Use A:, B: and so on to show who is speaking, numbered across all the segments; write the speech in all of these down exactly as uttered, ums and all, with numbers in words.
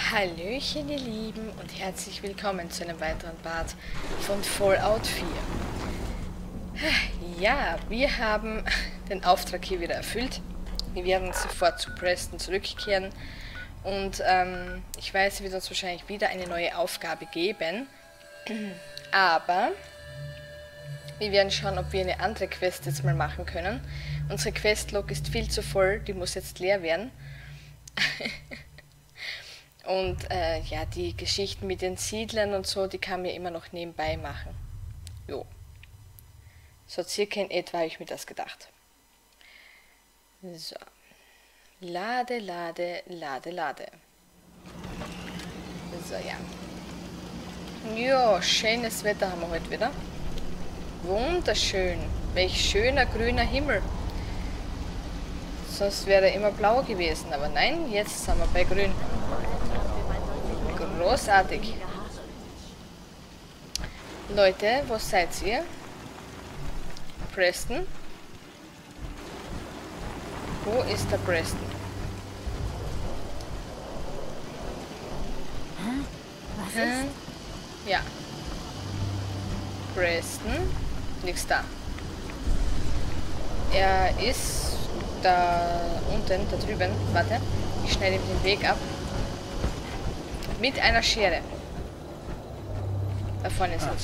A: Hallöchen ihr Lieben und herzlich willkommen zu einem weiteren Part von Fallout vier. Ja, wir haben den Auftrag hier wieder erfüllt. Wir werden sofort zu Preston zurückkehren und ähm, ich weiß, es wird uns wahrscheinlich wieder eine neue Aufgabe geben, aber wir werden schauen, ob wir eine andere Quest jetzt mal machen können. Unsere Questlog ist viel zu voll, die muss jetzt leer werden. Und äh, ja, die Geschichten mit den Siedlern und so, die kann man ja immer noch nebenbei machen. Jo. So circa in etwa habe ich mir das gedacht. So. Lade, lade, lade, lade. So, ja. Jo, schönes Wetter haben wir heute wieder. Wunderschön. Welch schöner grüner Himmel. Sonst wäre er immer blau gewesen, aber nein, jetzt sind wir bei grün. Großartig. Leute, wo seid ihr? Preston? Wo ist der Preston?
B: Hä? Was ist?
A: Ja. Preston? Nix da. Er ist da unten, da drüben. Warte, ich schneide ihm den Weg ab. Mit einer Schere. Da vorne ist er.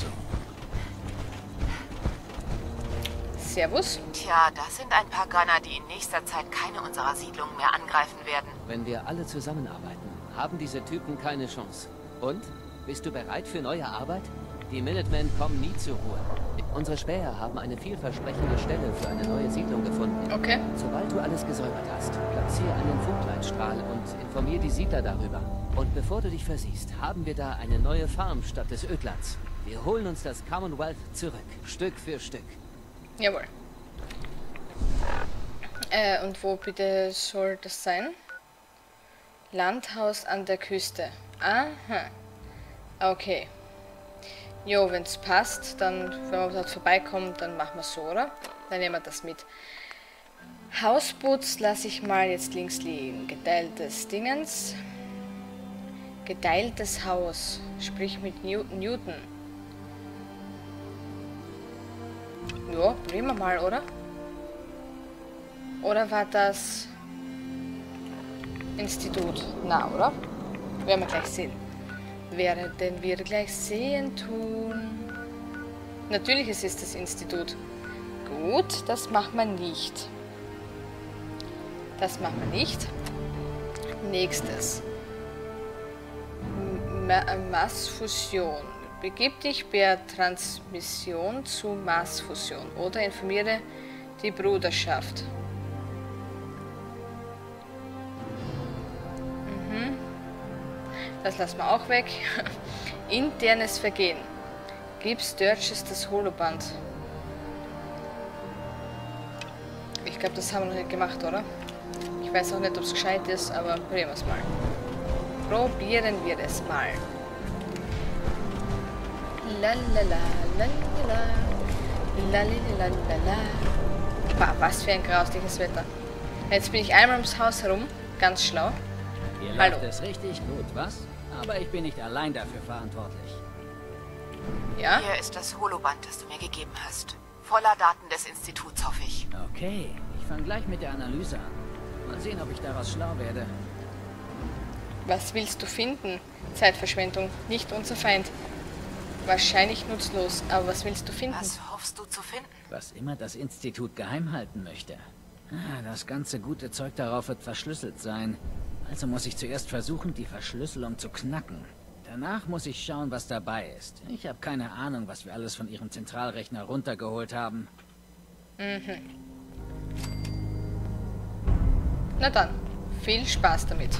A: Servus.
B: Tja, das sind ein paar Gunner, die in nächster Zeit keine unserer Siedlungen mehr angreifen werden.
C: Wenn wir alle zusammenarbeiten, haben diese Typen keine Chance. Und? Bist du bereit für neue Arbeit? Die Minutemen kommen nie zur Ruhe. Unsere Späher haben eine vielversprechende Stelle für eine neue Siedlung gefunden.
A: Okay.
C: Sobald du alles gesäubert hast, platziere einen Funkleitstrahl und informiere die Siedler darüber. Und bevor du dich versiehst, haben wir da eine neue Farm statt des Ödlands. Wir holen uns das Commonwealth zurück, Stück für Stück.
A: Jawohl. Äh, und wo bitte soll das sein? Landhaus an der Küste. Aha. Okay. Jo, wenn es passt, dann, wenn wir dort vorbeikommen, dann machen wir so, oder? Dann nehmen wir das mit. Hausputz lasse ich mal jetzt links liegen. Geteiltes Dingens. Geteiltes Haus. Sprich mit New Newton. Ja, probieren wir mal, oder? Oder war das Institut? Na, oder? Werden wir gleich sehen. Werden wir gleich sehen tun. Natürlich ist es das Institut. Gut, das macht man nicht. Das macht man nicht. Nächstes. Ma Massfusion. Begib dich per Transmission zu Massfusion oder informiere die Bruderschaft. Mhm. Das lassen wir auch weg. Internes Vergehen. Gib Sturges das Holoband. Ich glaube, das haben wir noch nicht gemacht, oder? Ich weiß auch nicht, ob es gescheit ist, aber probieren wir es mal. Probieren wir es mal. Lalala, lalala, lalala. Bah, was für ein grausliches Wetter. Jetzt bin ich einmal ums Haus herum, ganz schlau.
D: Hier
A: Hallo.
D: läuft es richtig gut, was? Aber ich bin nicht allein dafür verantwortlich.
A: Ja?
B: Hier ist das Holoband, das du mir gegeben hast. Voller Daten des Instituts, hoffe ich.
D: Okay, ich fange gleich mit der Analyse an. Mal sehen, ob ich daraus schlau werde.
A: Was willst du finden? Zeitverschwendung, nicht unser Feind. Wahrscheinlich nutzlos, aber was willst du finden?
B: Was hoffst du zu finden?
D: Was immer das Institut geheim halten möchte. Ah, das ganze gute Zeug darauf wird verschlüsselt sein. Also muss ich zuerst versuchen, die Verschlüsselung zu knacken. Danach muss ich schauen, was dabei ist. Ich habe keine Ahnung, was wir alles von ihrem Zentralrechner runtergeholt haben.
A: Mhm. Na dann, viel Spaß damit.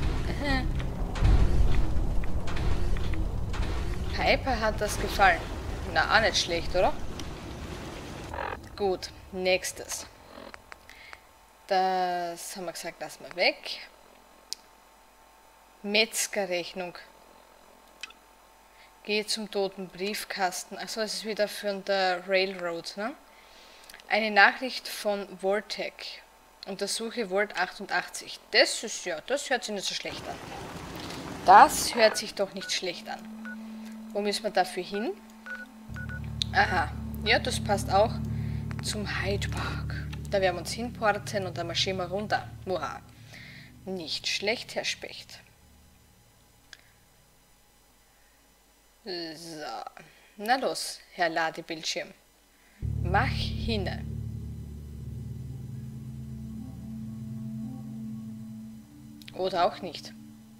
A: Piper hat das gefallen. Na, auch nicht schlecht, oder? Gut, nächstes. Das haben wir gesagt, lassen wir weg. Metzgerrechnung. Gehe zum toten Briefkasten. Achso, es ist wieder von der Railroad, ne? Eine Nachricht von Voltec. Untersuche Volt achtundachtzig. Das ist ja, das hört sich nicht so schlecht an. Das hört sich doch nicht schlecht an. Wo müssen wir dafür hin? Aha. Ja, das passt auch zum Hyde Park. Da werden wir uns hinporten und dann marschieren wir runter. Muha. Nicht schlecht, Herr Specht. So. Na los, Herr Ladebildschirm. Mach hinne. Oder auch nicht.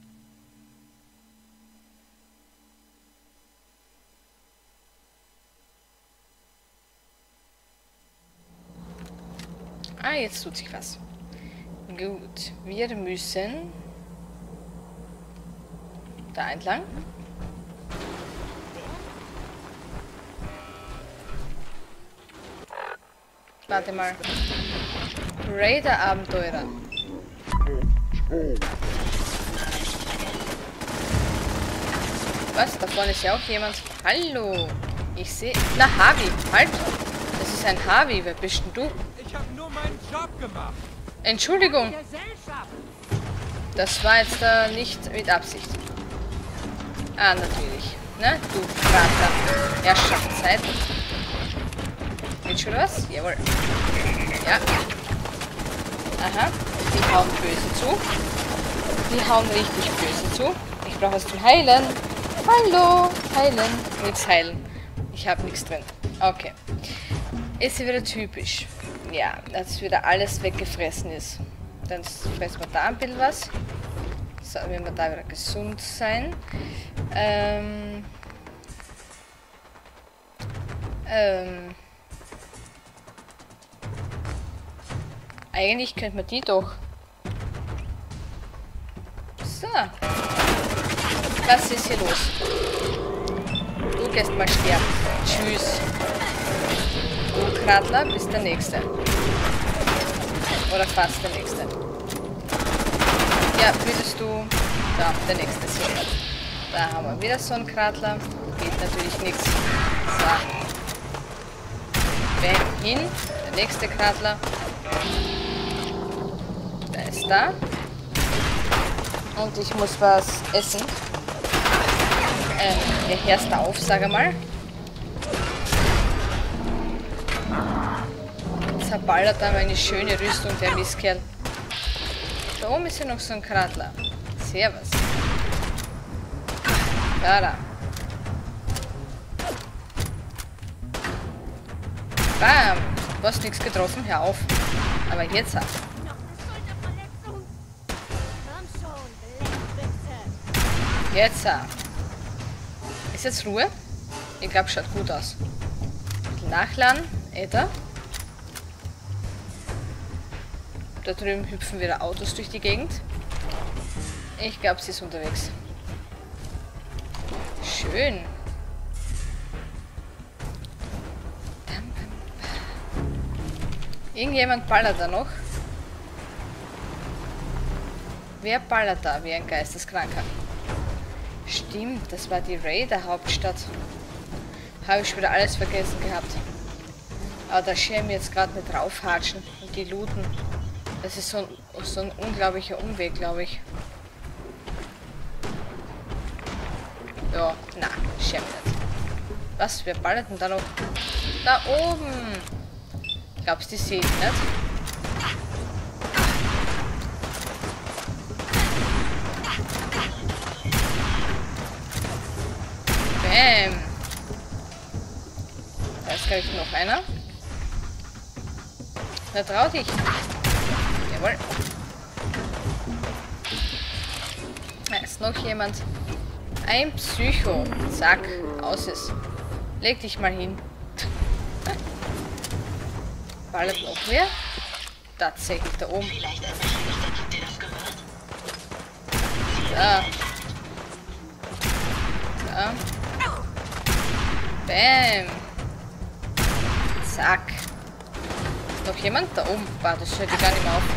A: Ah, jetzt tut sich was. Gut, wir müssen da entlang. Warte mal. Raider-Abenteurer. Was? Da vorne ist ja auch jemand. Hallo. Ich sehe... Na, Harvey. Halt. Das ist ein Harvey. Wer bist denn du?
E: Ich habe nur meinen Job gemacht.
A: Entschuldigung. Das war jetzt äh, nicht mit Absicht. Ah, natürlich. Ne? Du Krater. Herrschaftszeit. Willst du was? Jawohl. Ja. Aha. Die hauen böse zu. Die hauen richtig böse zu. Ich brauche was zum Heilen. Hallo. Heilen. Nichts heilen. Ich habe nichts drin. Okay. Ist ja wieder typisch. Ja, dass wieder alles weggefressen ist. Dann fressen wir da ein bisschen was. So, wenn wir da wieder gesund sein. Ähm. Ähm. Eigentlich könnte man die doch. So. Was ist hier los? Du gehst mal sterben. Tschüss. Du Kratler bist der Nächste. Oder fast der Nächste. Ja, würdest du... Da, der Nächste ist hier. Da haben wir wieder so einen Kratler. Geht natürlich nichts. So. Bam, hin. Der nächste Kratler. Der ist da. Und ich muss was essen. Ähm, der hörst auf, sage mal. Zerballert da meine schöne Rüstung, der Mistkerl. Da oben ist ja noch so ein Kratler. Servus. Da, da. Bam. Du hast nichts getroffen, hör auf. Aber jetzt hat. Jetzt. Ist jetzt Ruhe? Ich glaube, schaut gut aus. Nachladen. Etwa. Da drüben hüpfen wieder Autos durch die Gegend. Ich glaube, sie ist unterwegs. Schön. Irgendjemand ballert da noch. Wer ballert da wie ein Geisteskranker? Stimmt, das war die Raider-Hauptstadt. Habe ich schon wieder alles vergessen gehabt. Aber da scheren wir jetzt gerade mit draufhatschen und die looten. Das ist so ein, so ein unglaublicher Umweg, glaube ich. Ja, na, scheren wir nicht. Was, wer ballert denn da noch? Da oben! Ich glaube, die sehen nicht. Bam! Da ist, glaube ich, noch einer. Na, trau dich! Jawohl. Da ist noch jemand. Ein Psycho. Zack, aus ist. Leg dich mal hin. Ballert noch wer? Tatsächlich da oben. Da. Da. Bam. Zack. Noch jemand? Da oben. War das hört gar nicht mehr auf.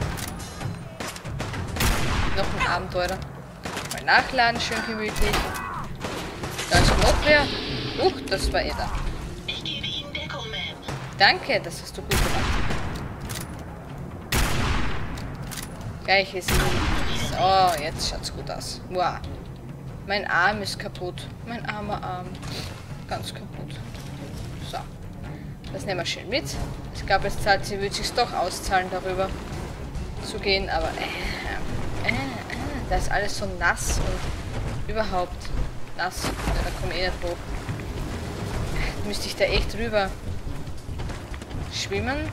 A: Noch ein Abenteurer. Mal nachladen, schön gemütlich. Da ist noch wer. Huch, das war er da.
F: Ich gebe Ihnen Deckung, Ma'am.
A: Danke, das hast du gut gemacht. Gleiches So, jetzt schaut's gut aus. Wow. Mein Arm ist kaputt. Mein armer Arm. Ganz kaputt. So. Das nehmen wir schön mit. Ich glaube, es zahlt sie, würde sich doch auszahlen, darüber zu gehen, aber äh, äh, äh, da ist alles so nass und überhaupt nass. Ja, da komme ich eh nicht hoch. Müsste ich da echt rüber schwimmen?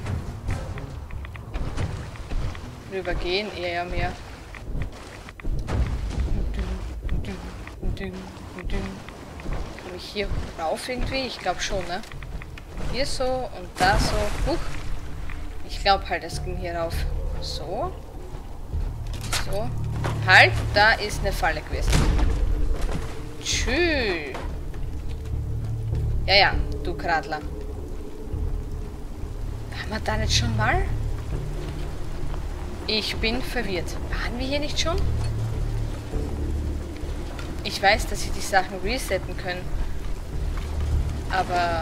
A: Rüber gehen, eher mehr. Komme ich hier rauf irgendwie? Ich glaube schon, ne? Hier so und da so. Huch. Ich glaube halt, es ging hier rauf. So. So. Halt, da ist eine Falle gewesen. Tschüss. Ja, ja, du Kradler. Waren wir da nicht schon mal? Ich bin verwirrt. Waren wir hier nicht schon? Ich weiß, dass sie die Sachen resetten können. Aber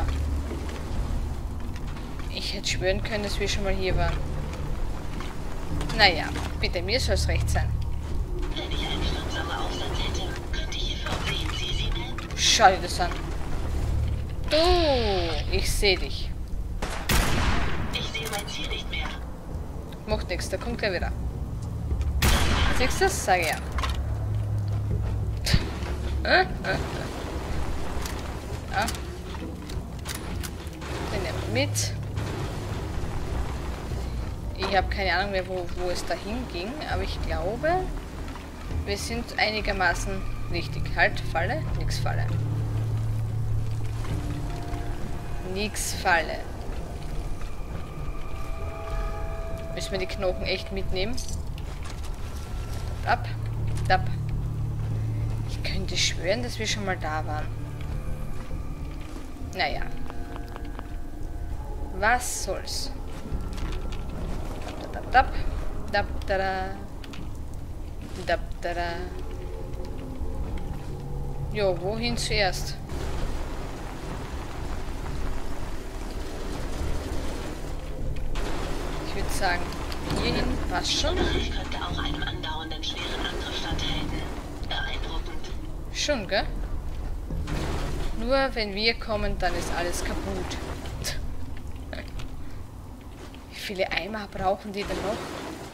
A: ich hätte schwören können, dass wir schon mal hier waren. Naja, bitte, mir soll es recht sein.
F: Wenn ich einen strebsamen Aufsatz hätte, könnte ich hierfür sehen, Sie sie nennen.
A: Schau dir das an. Oh, ich sehe dich.
F: Ich sehe mein Ziel nicht mehr.
A: Macht nichts, der kommt gleich wieder. Siehst du das? Sag ja. Äh, äh, äh. Ja. Den nehmen wir mit. Ich habe keine Ahnung mehr, wo, wo es dahin ging, aber ich glaube, wir sind einigermaßen richtig. Halt, Falle, nix Falle. Nix Falle. Müssen wir die Knochen echt mitnehmen? Ab, ab. Ich könnte schwören, dass wir schon mal da waren. Naja. Was soll's? Dab, dab, dab, dab, dab, dab. Jo, wohin zuerst? Ich würde sagen, hierhin passt schon.
F: Ich könnte auch einem andauernden schweren Angriff standhalten. Beeindruckend.
A: Schon, gell? Nur wenn wir kommen, dann ist alles kaputt. Wie viele Eimer brauchen die denn noch?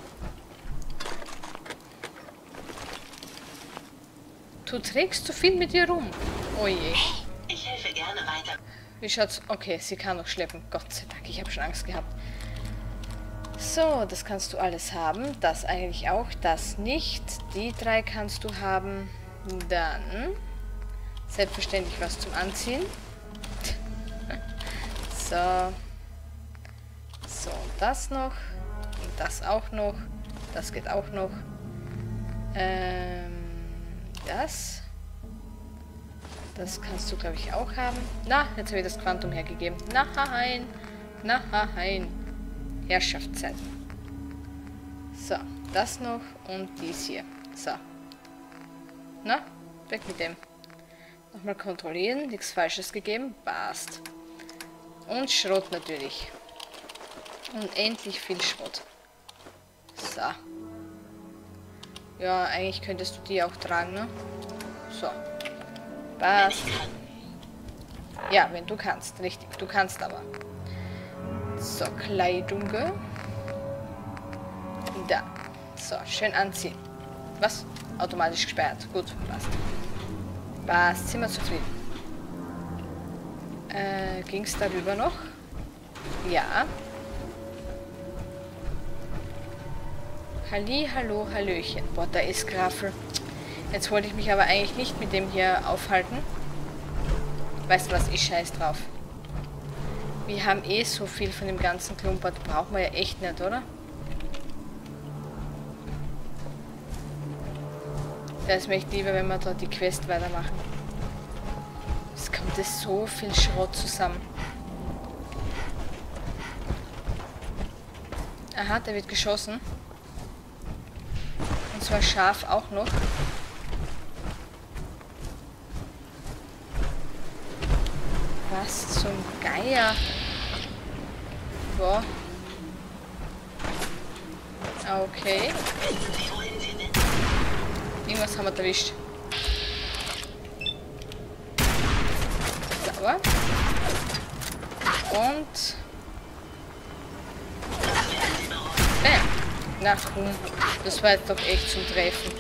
A: Du trägst zu viel mit dir rum. Oh je.
F: Ich helfe gerne weiter.
A: Wie schaut's? Okay, sie kann noch schleppen. Gott sei Dank, ich habe schon Angst gehabt. So, das kannst du alles haben. Das eigentlich auch. Das nicht. Die drei kannst du haben. Dann selbstverständlich was zum Anziehen. So. So, und das noch. Und das auch noch. Das geht auch noch. Ähm, das. Das kannst du, glaube ich, auch haben. Na, jetzt habe ich das Quantum hergegeben. Nein. Nein. Herrschaftszeit. So, das noch und dies hier. So. Na, weg mit dem. Nochmal kontrollieren. Nichts Falsches gegeben. Passt. Und Schrot natürlich. Unendlich viel Schrot. So. Ja, eigentlich könntest du die auch tragen, ne? So. Passt. Ja, wenn du kannst. Richtig, du kannst aber. So, Kleidung. Da. So, schön anziehen. Was? Automatisch gesperrt. Gut, passt. Passt, sind wir zufrieden. Äh, ging es darüber noch? Ja. Halli, hallo, hallöchen. Boah, da ist Graffel. Jetzt wollte ich mich aber eigentlich nicht mit dem hier aufhalten. Weißt du was, ich scheiß drauf. Wir haben eh so viel von dem ganzen Klumpert. Brauchen wir ja echt nicht, oder? Da ist mir echt lieber, wenn wir dort die Quest weitermachen. Es kommt jetzt so viel Schrott zusammen. Aha, der wird geschossen. Und zwar scharf auch noch. Was zum Geier? Boah. Okay. Irgendwas haben wir erwischt. Sauber. Und... Bam. Na komm, das war jetzt doch echt zum Treffen.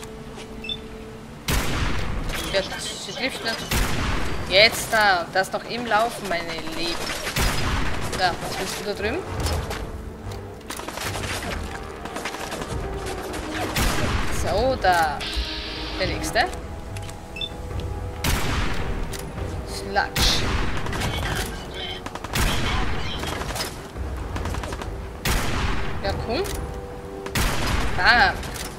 A: Ja, sie trifft nicht. Jetzt da, das noch im Laufen, meine Lieben. Da, was willst du da drüben? So, da. Der nächste. Sludge. Ja, komm. Ah.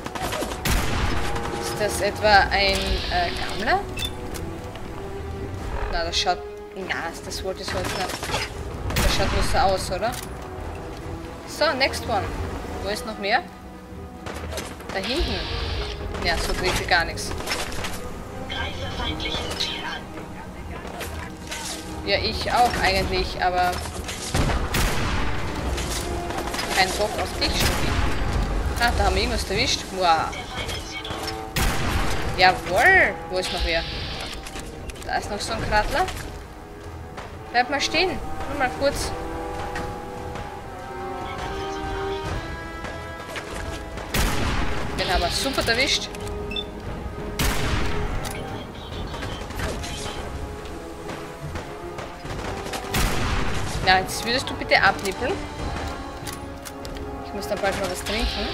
A: Ist das etwa ein äh, Gammler? Na, das schaut... Na, das wollte ich so jetzt nicht. Das schaut nur so aus, oder? So, next one. Wo ist noch mehr? Da hinten. Ja, so kriege ich gar nichts.
F: Greife feindliches Ziel an.
A: Ja, ich auch eigentlich, aber... Kein Bock auf dich schon. Ah, da haben wir irgendwas erwischt. Wow. Jawohl. Wo ist noch wer? Da ist noch so ein Kratler. Bleib mal stehen. Nur mal kurz. Den haben wir super erwischt. Ja, jetzt würdest du bitte abnippeln. Ich muss dann bald mal was trinken.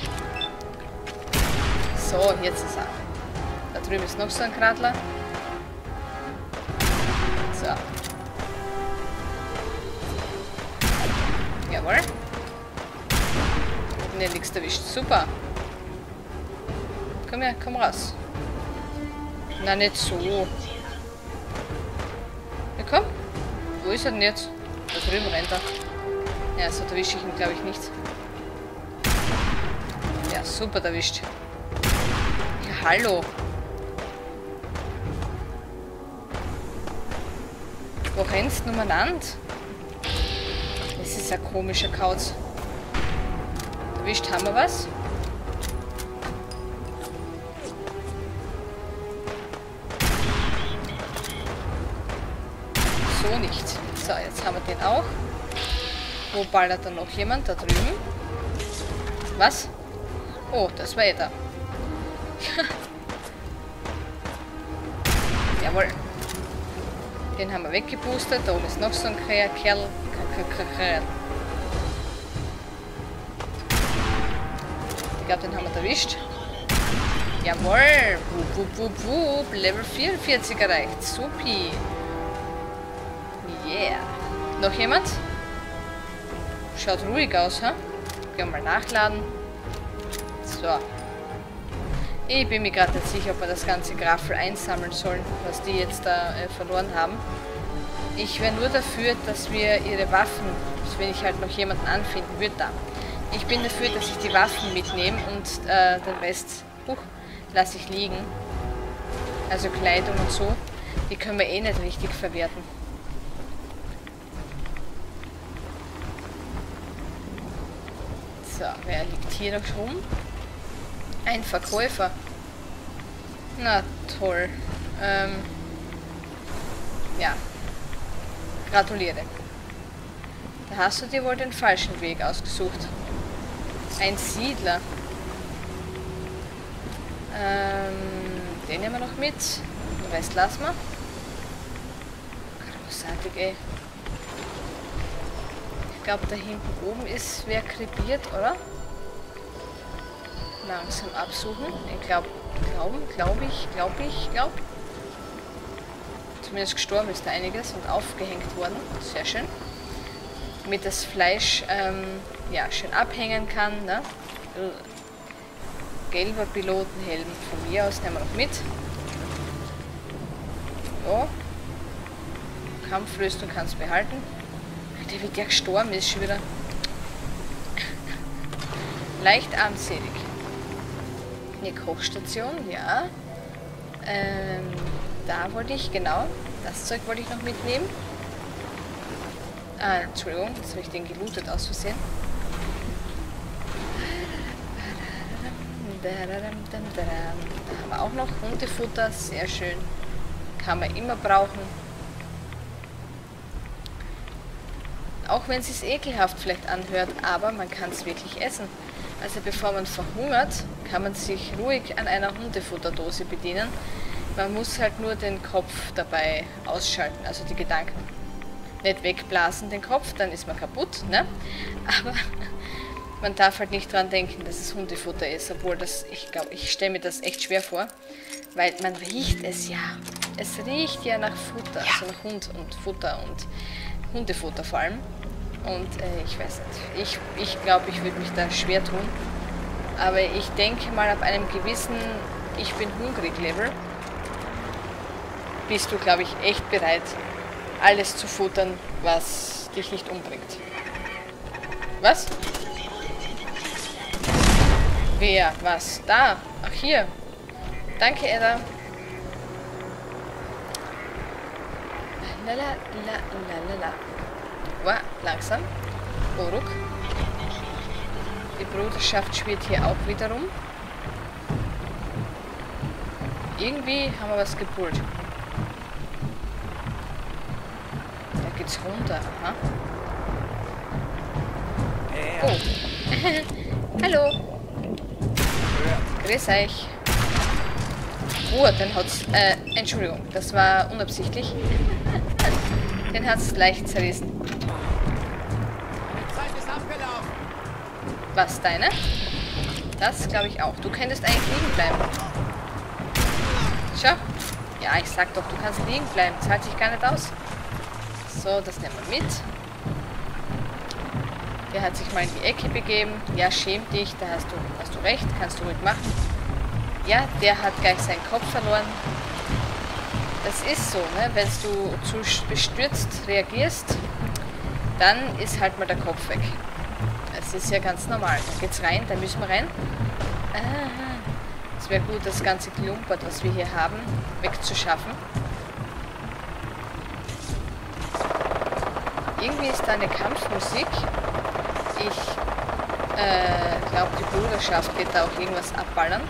A: So, jetzt ist er. Da drüben ist noch so ein Kratler. So. Jawohl. Ne, nichts erwischt. Super. Komm her, komm raus. Na, nicht so. Ja, komm. Wo ist er denn jetzt? Da drüben rennt er. Ja, so erwische ich ihn, glaube ich, nicht. Ja, super erwischt. Ja, hallo. Wo rennst du umeinander? Das ist ein komischer Kauz. Erwischt haben wir was? So nicht. So, jetzt haben wir den auch. Wo ballert dann noch jemand? Da drüben. Was? Oh, das war eh da. Jawohl. Den haben wir weggeboostet. Da oben ist noch so ein Kerl. Kerl. Ich glaube, den haben wir erwischt. Jawohl. Wup, wup, wup, wup. Level vierundvierzig erreicht. Supi. Yeah. Noch jemand? Schaut ruhig aus, ha? Gehen wir mal nachladen. So. Ich bin mir gerade nicht sicher, ob wir das ganze Graffel einsammeln sollen, was die jetzt da äh, verloren haben. Ich wäre nur dafür, dass wir ihre Waffen, dass wenn ich halt noch jemanden anfinden würde, da. Ich bin dafür, dass ich die Waffen mitnehme und äh, den Rest uh, lasse ich liegen. Also Kleidung und so. Die können wir eh nicht richtig verwerten. So, wer liegt hier noch rum? Ein Verkäufer. Na toll. Ähm, ja. Gratuliere. Da hast du dir wohl den falschen Weg ausgesucht. Ein Siedler. Ähm, den nehmen wir noch mit. Den Rest lassen wir. Großartig, ey. Ich glaube, da hinten oben ist wer krepiert, oder? Langsam absuchen. Ich glaube, glauben, glaube ich, glaube ich, glaube. Zumindest gestorben ist da einiges und aufgehängt worden. Sehr schön. Damit das Fleisch ähm, ja, schön abhängen kann. Ne? Gelber Pilotenhelm von mir aus nehmen wir noch mit. So. Kampfrüstung kannst du behalten. Der wird ja gestorben, ist schon wieder. Leicht armselig. Eine Kochstation, ja. Ähm, da wollte ich, genau. Das Zeug wollte ich noch mitnehmen. Ah, Entschuldigung, jetzt habe ich den gelootet aus Versehen. Da haben wir auch noch Hundefutter, sehr schön. Kann man immer brauchen. Auch wenn es sich ekelhaft vielleicht anhört, aber man kann es wirklich essen. Also bevor man verhungert, kann man sich ruhig an einer Hundefutterdose bedienen. Man muss halt nur den Kopf dabei ausschalten, also die Gedanken. Nicht wegblasen den Kopf, dann ist man kaputt, ne? Aber man darf halt nicht dran denken, dass es Hundefutter ist, obwohl das, ich glaube, ich stelle mir das echt schwer vor, weil man riecht es ja. Es riecht ja nach Futter, ja. Also nach Hund und Futter und Hundefutter vor allem. Und äh, ich weiß nicht, ich, ich glaube, ich würde mich da schwer tun. Aber ich denke mal, ab einem gewissen Ich bin hungrig Level bist du, glaube ich, echt bereit, alles zu futtern, was dich nicht umbringt. Was? Wer? Was? Da? Ach, hier. Danke, Edda. Lala, la, la, la, la. Wow, langsam. Oruk. Die Bruderschaft schwirrt hier auch wieder rum. Irgendwie haben wir was gepult. Da geht's runter. Aha. Oh. Hallo. Grüß euch. Oh, den hat's... Äh, Entschuldigung, das war unabsichtlich. Den hat's leicht zerrissen. Was, deine? Das glaube ich auch. Du könntest eigentlich liegen bleiben. Schau. Ja, ich sag doch, du kannst liegen bleiben. Zahlt sich gar nicht aus. So, das nehmen wir mit. Der hat sich mal in die Ecke begeben. Ja, schäm dich, da hast du, hast du recht. Kannst du ruhig machen. Ja, der hat gleich seinen Kopf verloren. Das ist so, ne? Wenn du zu bestürzt reagierst, dann ist halt mal der Kopf weg. Das ist ja ganz normal. Da geht's rein, da müssen wir rein. Ah, es wäre gut, das ganze Klumpert, was wir hier haben, wegzuschaffen. Irgendwie ist da eine Kampfmusik. Ich äh, glaube, die Bruderschaft geht da auch irgendwas abballern.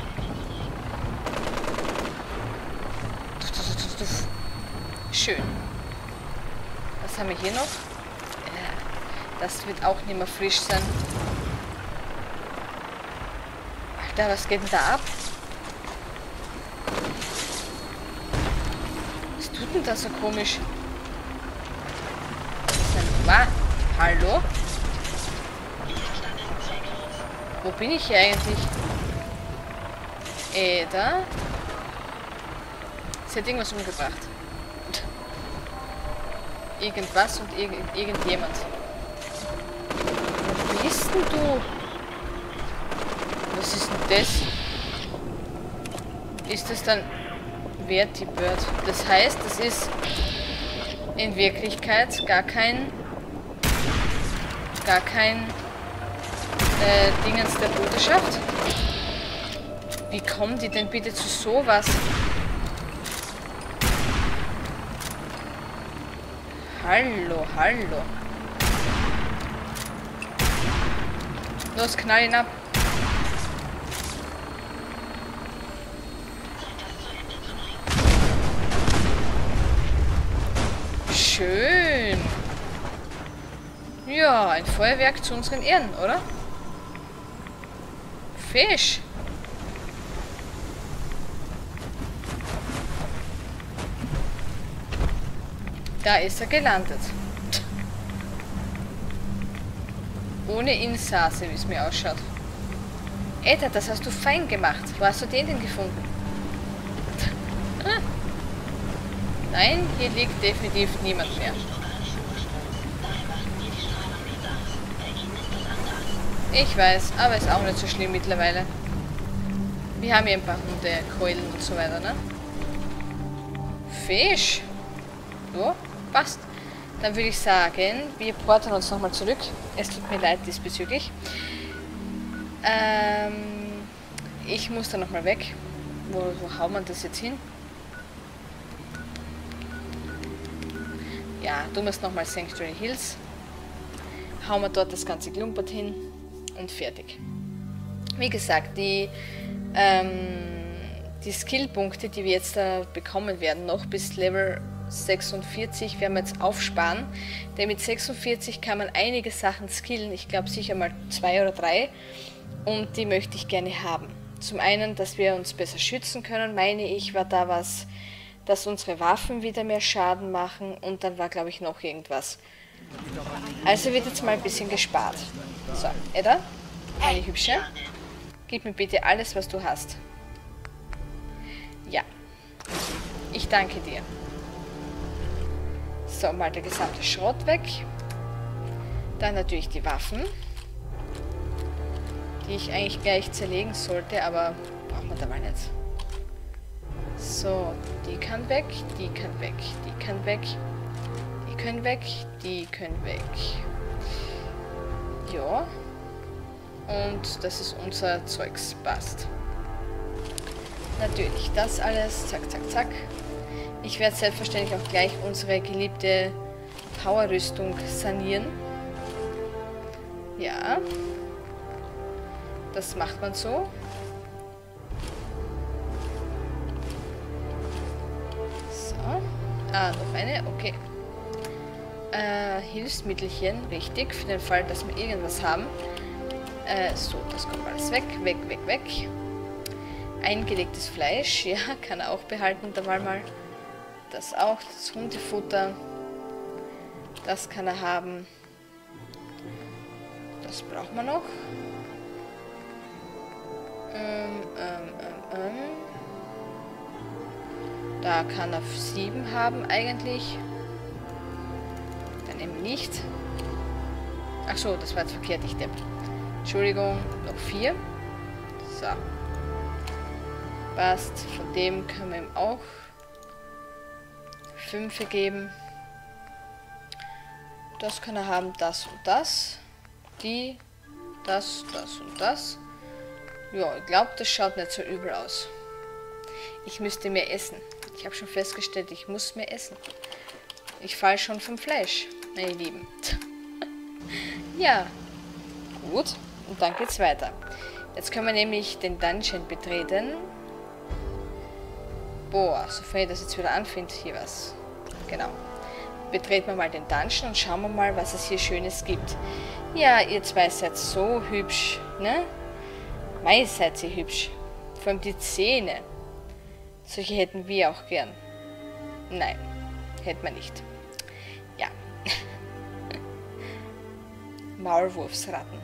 A: Schön. Was haben wir hier noch? Das wird auch nicht mehr frisch sein. Alter, was geht denn da ab? Was tut denn da so komisch? Was? Hallo? Wo bin ich hier eigentlich? Äh, da? Sie hat irgendwas umgebracht. Irgendwas und irg irgendjemand. Wo bist denn du? Was ist denn das? Ist das dann Vertibird? Das heißt, das ist in Wirklichkeit gar kein gar kein äh, Dingens der Bruderschaft. Wie kommen die denn bitte zu sowas? Hallo, hallo. Los, knall ihn ab. Schön. Ja, ein Feuerwerk zu unseren Ehren, oder? Fisch. Da ist er gelandet. Ohne Insasse, wie es mir ausschaut. Edda, das hast du fein gemacht. Wo hast du den denn gefunden? Nein, hier liegt definitiv niemand mehr. Ich weiß, aber ist auch nicht so schlimm mittlerweile. Wir haben hier ein paar Hunde, Keulen und so weiter, ne? Fisch. So, passt. Dann würde ich sagen, wir porten uns nochmal zurück. Es tut mir leid diesbezüglich. Ähm, ich muss da nochmal weg. Wo, wo hauen wir das jetzt hin? Ja, du musst nochmal Sanctuary Hills. Hauen wir dort das ganze Klumpert hin und fertig. Wie gesagt, die, ähm, die Skillpunkte, die wir jetzt äh, bekommen werden, noch bis Level sechsundvierzig, werden wir jetzt aufsparen. Denn mit sechsundvierzig kann man einige Sachen skillen, ich glaube sicher mal zwei oder drei. Und die möchte ich gerne haben. Zum einen, dass wir uns besser schützen können, meine ich, war da was, dass unsere Waffen wieder mehr Schaden machen. Und dann war, glaube ich, noch irgendwas. Also wird jetzt mal ein bisschen gespart. So, Edda, meine Hübsche, gib mir bitte alles, was du hast. Ja, ich danke dir. So, mal der gesamte Schrott weg. Dann natürlich die Waffen, die ich eigentlich gleich zerlegen sollte, aber braucht man dabei nicht. So, die kann weg, die kann weg, die kann weg, die können weg, die können weg. Ja. Und das ist unser Zeugs, passt. Natürlich das alles, zack, zack, zack. Ich werde selbstverständlich auch gleich unsere geliebte Power-Rüstung sanieren. Ja. Das macht man so. So. Ah, noch eine, okay. Äh, Hilfsmittelchen, richtig, für den Fall, dass wir irgendwas haben. Äh, so, das kommt alles weg, weg, weg, weg. Eingelegtes Fleisch, ja, kann er auch behalten, da mal mal. Das auch, das Hundefutter. Das kann er haben. Das braucht man noch. Ähm, ähm, ähm, ähm. Da kann er sieben haben eigentlich. Dann eben nicht. Ach so, das war jetzt verkehrt, ich depp. Entschuldigung, noch vier. So. Passt. Von dem können wir ihm auch fünf geben. Das kann er haben, das und das. Die, das, das und das. Ja, ich glaube, das schaut nicht so übel aus. Ich müsste mehr essen. Ich habe schon festgestellt, ich muss mehr essen. Ich falle schon vom Fleisch, meine Lieben. Ja, gut. Und dann geht's weiter. Jetzt können wir nämlich den Dungeon betreten. Boah, sofern ich das jetzt wieder anfinde, hier was. Genau. Betreten wir mal den Dungeon und schauen wir mal, was es hier Schönes gibt. Ja, ihr zwei seid so hübsch, ne? Mei, seid ihr hübsch. Vor allem die Zähne. Solche hätten wir auch gern. Nein, hätten wir nicht. Ja. Maulwurfsratten.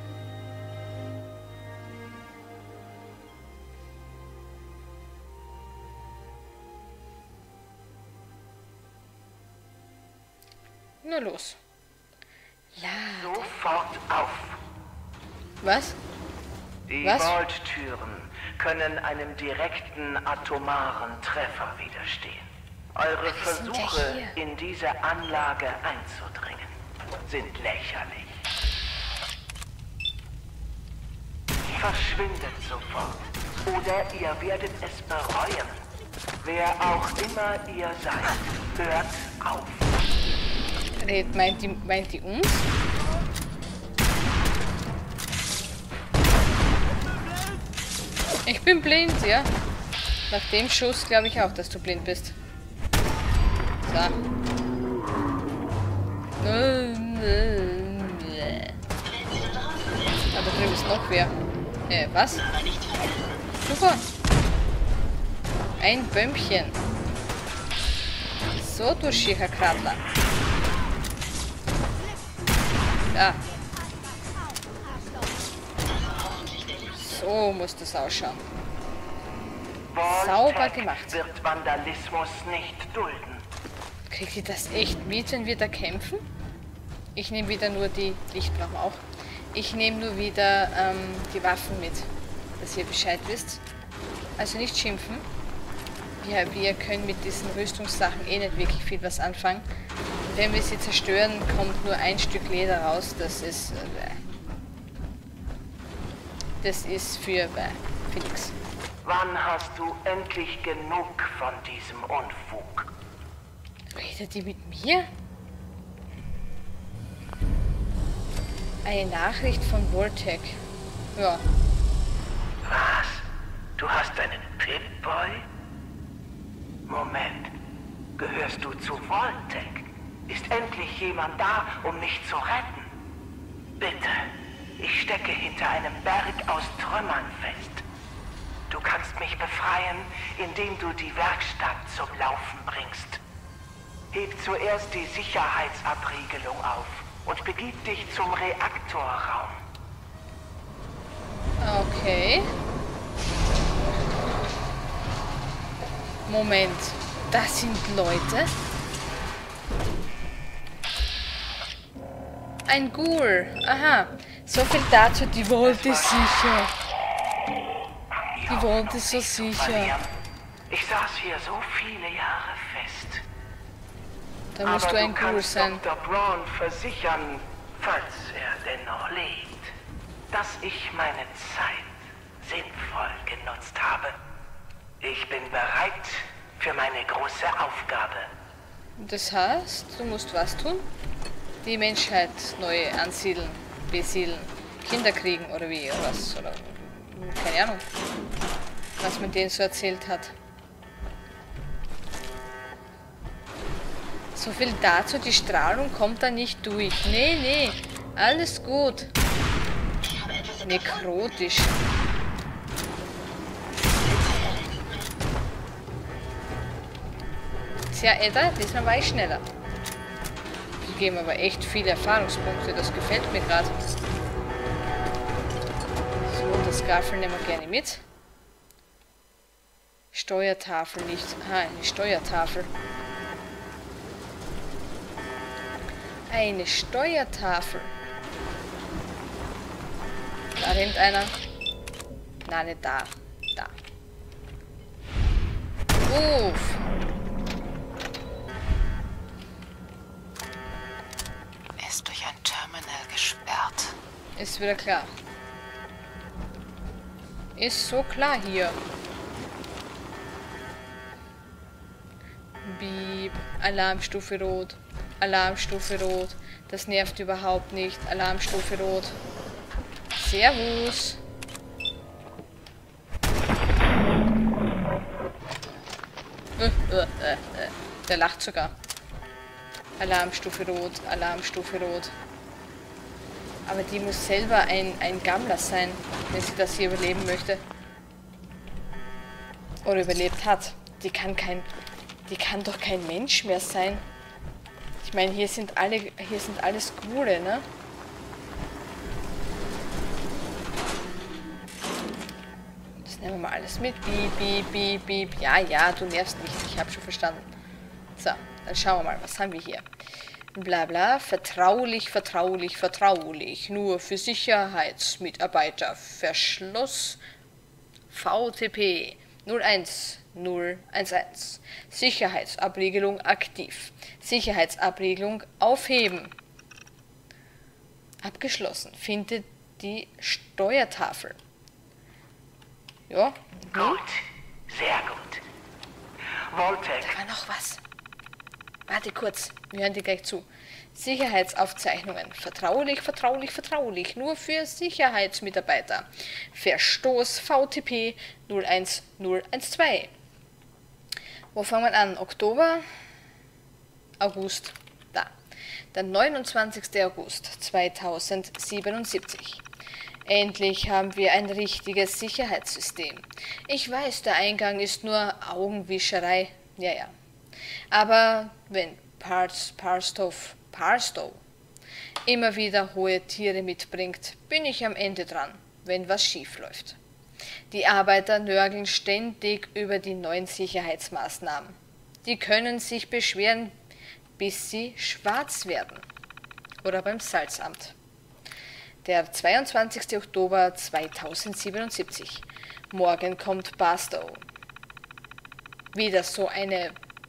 A: Nur los. Lade.
G: Sofort auf.
A: Was?
G: Die
A: Was?
G: Vault-Türen können einem direkten atomaren Treffer widerstehen. Eure
A: Wir sind ja
G: Versuche,
A: hier.
G: in diese Anlage einzudringen, sind lächerlich. Verschwindet sofort, oder ihr werdet es bereuen. Wer auch immer ihr seid, hört auf.
A: Red, meint die, meint die uns? Ich bin blind, ja. Nach dem Schuss glaube ich auch, dass du blind bist. So. Ah, da drüben ist noch wer. Äh, was? Super. Ein Bömmchen. So, du schierer Kratler. Da. So muss das ausschauen. Sauber gemacht.
G: Wird Vandalismus nicht dulden.
A: Kriegt ihr das echt mit, wenn wir da kämpfen? Ich nehme wieder nur die Licht brauchen wir auch. Ich nehme nur wieder ähm, die Waffen mit, dass ihr Bescheid wisst. Also nicht schimpfen. Wir, wir können mit diesen Rüstungssachen eh nicht wirklich viel was anfangen. Und wenn wir sie zerstören, kommt nur ein Stück Leder raus. Das ist... Äh, das ist für... Äh, für nix.
G: Wann hast du endlich genug von diesem Unfug?
A: Redet die mit mir? Eine Nachricht von Voltec. Ja.
G: Was? Du hast einen Pip-Boy? Moment. Gehörst du zu Vault-Tec? Ist endlich jemand da, um mich zu retten? Bitte. Ich stecke hinter einem Berg aus Trümmern fest. Du kannst mich befreien, indem du die Werkstatt zum Laufen bringst. Heb zuerst die Sicherheitsabriegelung auf und begib dich zum Reaktorraum.
A: Okay. Moment. Das sind Leute? Ein Ghoul. Aha. So viel dazu. Die Vault ist sicher. Die Vault ist so sicher.
G: Ich saß hier so viele Jahre fest.
A: Da musst du ein Ghoul sein.
G: Doktor Braun versichern, falls er denn noch lebt, dass ich meine Zeit sinnvoll genutzt habe. Ich bin bereit für meine große Aufgabe.
A: Das heißt, du musst was tun? Die Menschheit neu ansiedeln, besiedeln, Kinder kriegen oder wie, oder was, oder keine Ahnung, was man denen so erzählt hat. So viel dazu, die Strahlung kommt da nicht durch. Nee, nee, alles gut. Nekrotisch. Tja, Edda, diesmal war ich schneller. Die geben aber echt viele Erfahrungspunkte, das gefällt mir gerade. So, das Gaffel nehmen wir gerne mit. Steuertafel nicht. Ah, eine Steuertafel. Eine Steuertafel. Da rennt einer. Nein, nicht da. Da. Uff.
B: Ist durch ein Terminal gesperrt.
A: Ist wieder klar. Ist so klar hier. Beep. Alarmstufe rot. Alarmstufe rot. Das nervt überhaupt nicht. Alarmstufe rot. Servus. Äh, äh, äh, der lacht sogar. Alarmstufe rot. Alarmstufe rot. Aber die muss selber ein, ein Gammler sein, wenn sie das hier überleben möchte. Oder überlebt hat. Die kann kein... Die kann doch kein Mensch mehr sein. Ich meine, hier sind alle... Hier sind alles Ghule, ne? Das nehmen wir mal alles mit. Piep, piep, piep, piep. Ja, ja, du nervst nicht. Ich habe schon verstanden. So, dann schauen wir mal, was haben wir hier? Bla bla, vertraulich, vertraulich, vertraulich. Nur für Sicherheitsmitarbeiter. Verschluss V T P null eins null eins eins. Sicherheitsabriegelung aktiv. Sicherheitsabriegelung aufheben. Abgeschlossen. Finde die Steuertafel. Ja.
G: Gut, sehr gut. Vault-Tec.
A: Da war noch was. Warte kurz, wir hören dir gleich zu. Sicherheitsaufzeichnungen. Vertraulich, vertraulich, vertraulich. Nur für Sicherheitsmitarbeiter. Verstoß V T P null eins null eins zwei. Wo fangen wir an? Oktober? August. Da. Der neunundzwanzigster August zweitausendsiebenundsiebzig. Endlich haben wir ein richtiges Sicherheitssystem. Ich weiß, der Eingang ist nur Augenwischerei. Ja, ja. Aber wenn Pars, Parstow, Parstow immer wieder hohe Tiere mitbringt, bin ich am Ende dran, wenn was schief läuft. Die Arbeiter nörgeln ständig über die neuen Sicherheitsmaßnahmen. Die können sich beschweren, bis sie schwarz werden. Oder beim Salzamt. Der zweiundzwanzigster Oktober zweitausendsiebenundsiebzig. Morgen kommt Barstow. Wieder so eine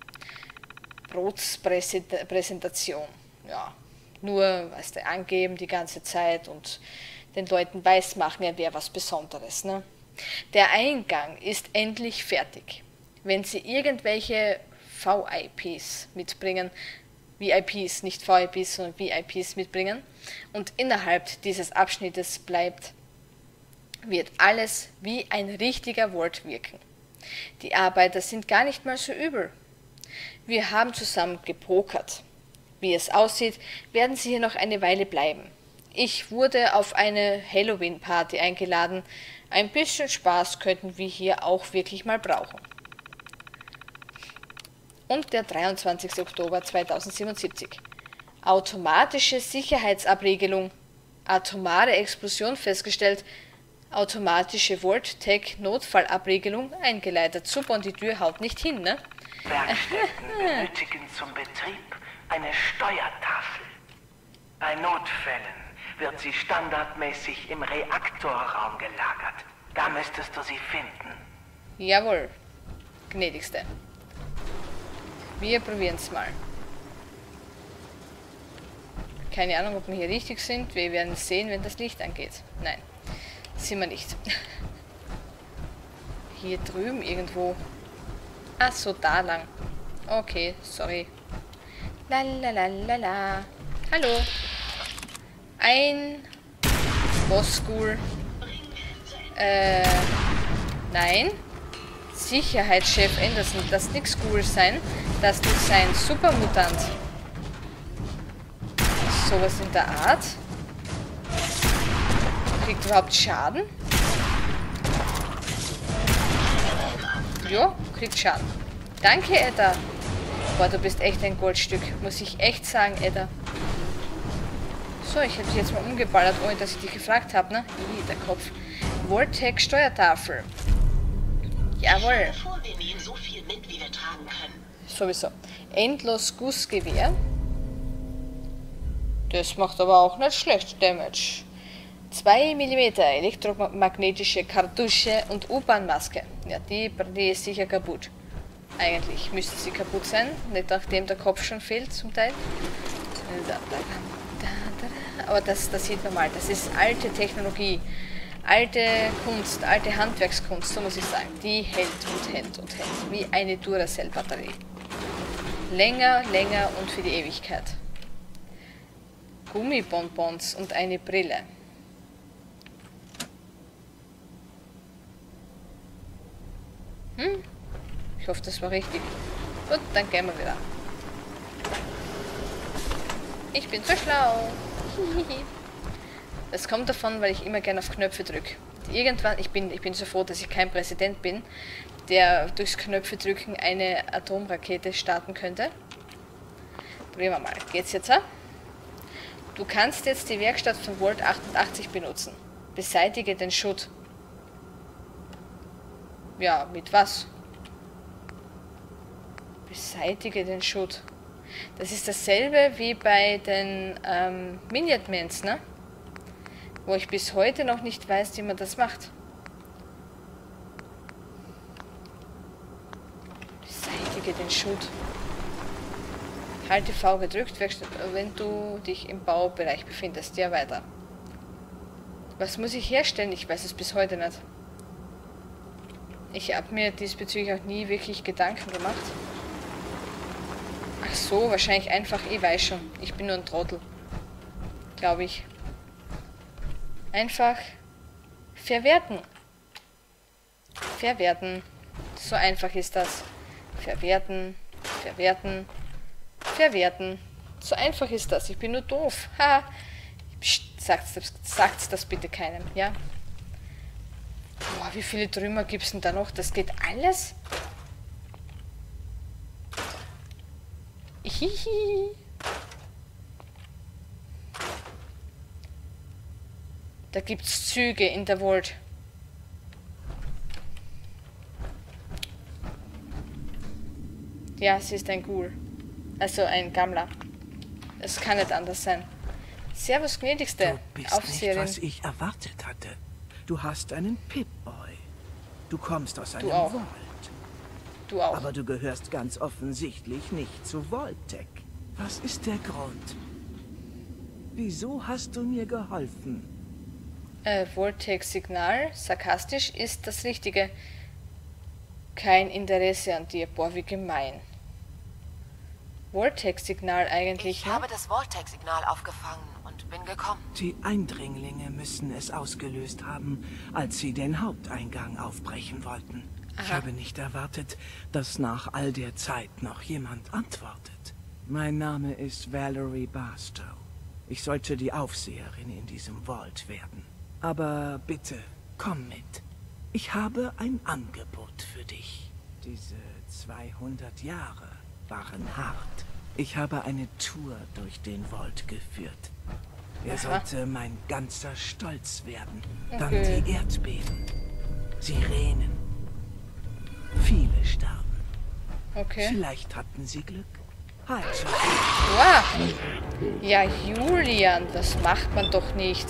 A: Brotspräsentation. Ja, nur, weißt du, angeben die ganze Zeit und den Leuten weismachen, er wäre was Besonderes. Ne? Der Eingang ist endlich fertig. Wenn Sie irgendwelche V I Ps mitbringen, V I Ps, nicht V I Ps, sondern V I Ps mitbringen und innerhalb dieses Abschnittes bleibt, wird alles wie ein richtiger Vault wirken. Die Arbeiter sind gar nicht mal so übel. Wir haben zusammen gepokert. Wie es aussieht, werden sie hier noch eine Weile bleiben. Ich wurde auf eine Halloween-Party eingeladen. Ein bisschen Spaß könnten wir hier auch wirklich mal brauchen. Und der dreiundzwanzigste Oktober zweitausendsiebenundsiebzig. Automatische Sicherheitsabriegelung. Atomare Explosion festgestellt. Automatische Vault-Tech-Notfallabriegelung eingeleitet. Super, und die Tür haut nicht hin, ne?
G: Werkstätten benötigen zum Betrieb eine Steuertafel. Bei Notfällen wird sie standardmäßig im Reaktorraum gelagert. Da müsstest du sie finden.
A: Jawohl, gnädigste. Wir probieren es mal. Keine Ahnung, ob wir hier richtig sind. Wir werden es sehen, wenn das Licht angeht. Nein, sind wir nicht. Hier drüben irgendwo. Ach so, da lang. Okay, sorry. Lalalala. Hallo. Ein Boss-Ghoul. Äh, nein. Sicherheitschef Anderson, das nix Ghoul sein. Das muss sein Supermutant. Sowas in der Art. Kriegt überhaupt Schaden? Jo, kriegt Schaden. Danke, Edda. Boah, du bist echt ein Goldstück. Muss ich echt sagen, Edda. So, ich habe dich jetzt mal umgeballert, ohne dass ich dich gefragt habe, ne? Ih, der Kopf. Vault-Tech Steuertafel. Jawohl.
F: Vor, wir nehmen so viel mit, wie wir tragen können.
A: Sowieso. Endlos Gussgewehr. Das macht aber auch nicht schlecht Damage. zwei Millimeter elektromagnetische Kartusche und U-Bahn-Maske. Ja, die, die ist sicher kaputt. Eigentlich müsste sie kaputt sein, nicht nachdem der Kopf schon fehlt zum Teil. Aber das, das sieht man mal, das ist alte Technologie. Alte Kunst, alte Handwerkskunst, so muss ich sagen. Die hält und hält und hält. Wie eine Duracell-Batterie. Länger, länger und für die Ewigkeit. Gummibonbons und eine Brille. Hm? Ich hoffe, das war richtig. Gut, dann gehen wir wieder. Ich bin so schlau. Das kommt davon, weil ich immer gerne auf Knöpfe drücke. Irgendwann, ich bin, ich bin so froh, dass ich kein Präsident bin, der durchs Knöpfe drücken eine Atomrakete starten könnte. Probieren wir mal. Geht's jetzt? Ha? Du kannst jetzt die Werkstatt von Vault achtundachtzig benutzen. Beseitige den Schutt. Ja, mit was? Beseitige den Schutt. Das ist dasselbe wie bei den ähm, Minutemens, ne? Wo ich bis heute noch nicht weiß, wie man das macht. Beseitige den Schutt. Halte V gedrückt, wenn du dich im Baubereich befindest. Ja, weiter. Was muss ich herstellen? Ich weiß es bis heute nicht. Ich habe mir diesbezüglich auch nie wirklich Gedanken gemacht. Ach so, wahrscheinlich einfach, ich weiß schon. Ich bin nur ein Trottel. Glaube ich. Einfach verwerten. Verwerten. So einfach ist das. Verwerten, verwerten, verwerten. So einfach ist das. Ich bin nur doof. Ha. Psst, sagt's, sagt's das bitte keinem, ja? Boah, wie viele Trümmer gibt es denn da noch? Das geht alles? Hihi. Da gibt's Züge in der Vault. Ja, sie ist ein Ghoul. Also ein Gammler. Es kann nicht anders sein. Servus, gnädigste.
H: Du bist
A: Aufseherin.
H: nicht, was ich erwartet hatte. Du hast einen Pip-Boy. Du kommst aus einem
A: Du auch.
H: Vault.
A: Du auch.
H: Aber du gehörst ganz offensichtlich nicht zu Vault-Tech. Was ist der Grund? Wieso hast du mir geholfen?
A: Äh, Vault-Tech-Signal, sarkastisch, ist das Richtige. Kein Interesse an dir. Boah, wie gemein. Vortex-Signal eigentlich,
B: Ich
A: ne?
B: habe das Vortex-Signal aufgefangen und bin gekommen.
H: Die Eindringlinge müssen es ausgelöst haben, als sie den Haupteingang aufbrechen wollten. Ich
A: Aha.
H: habe nicht erwartet, dass nach all der Zeit noch jemand antwortet. Mein Name ist Valerie Barstow. Ich sollte die Aufseherin in diesem Vault werden. Aber bitte, komm mit. Ich habe ein Angebot für dich. Diese zweihundert Jahre waren hart. Ich habe eine Tour durch den Vault geführt. Er
A: Aha.
H: sollte mein ganzer Stolz werden. Dann
A: Okay.
H: die Erdbeben, Sirenen. Viele starben.
A: Okay.
H: Vielleicht hatten sie Glück. Also,
A: Wow. Ja, Julian, das macht man doch nicht.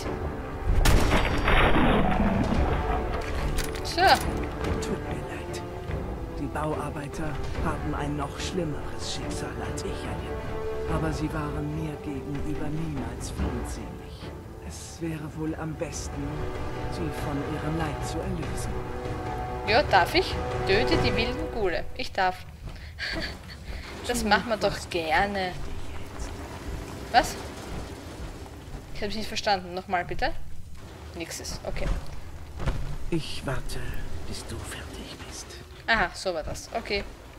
A: So.
H: tut mir leid. Die Bauarbeiter haben ein noch schlimmeres Schicksal als ich erlitten. Aber sie waren mir gegenüber niemals feindselig. Es wäre wohl am besten, sie von ihrem Leid zu erlösen.
A: Ja, darf ich? Töte die wilden Ghule. Ich darf. Das machen wir doch gerne. Was? Ich habe es nicht verstanden. Nochmal bitte. Nix ist. Okay.
H: Ich warte, bis du fertig bist.
A: Aha, so war das. Okay.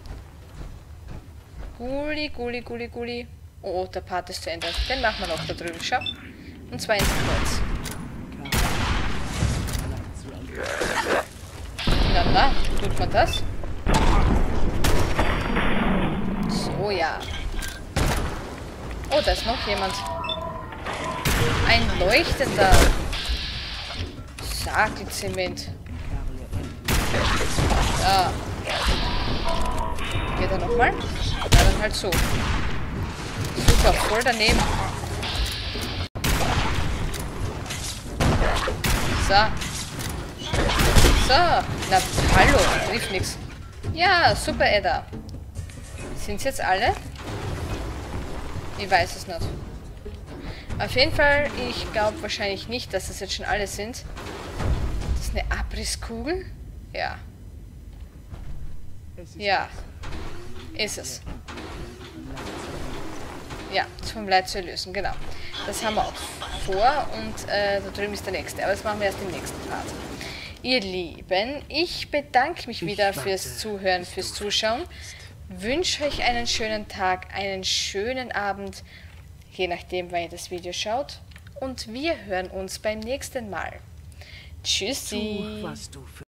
A: Guli, Guli, Guli, Guli. Oh, oh, der Part ist zu Ende. Den machen wir noch da drüben. Schau. Und zwar ins Kreuz. Na, na, tut man das? So, ja. Oh, da ist noch jemand. Ein leuchtender Sagelzement. Ja. Geht er nochmal? Ja, dann halt so. Super, voll daneben. So. So. Na, hallo. Rief nix. Ja, super, Edda. Sind's jetzt alle? Ich weiß es nicht. Auf jeden Fall, ich glaube wahrscheinlich nicht, dass es jetzt schon alle sind. Das ist eine Abrisskugel? Ja. Ja. Ist es. Ja, zum Leid zu erlösen, genau. Das haben wir auch vor und äh, da drüben ist der nächste. Aber das machen wir erst im nächsten Part. Ihr Lieben, ich bedanke mich wieder fürs Zuhören, fürs Zuschauen. Wünsche euch einen schönen Tag, einen schönen Abend, je nachdem, wann ihr das Video schaut. Und wir hören uns beim nächsten Mal. Tschüssi.
H: Tu, was du für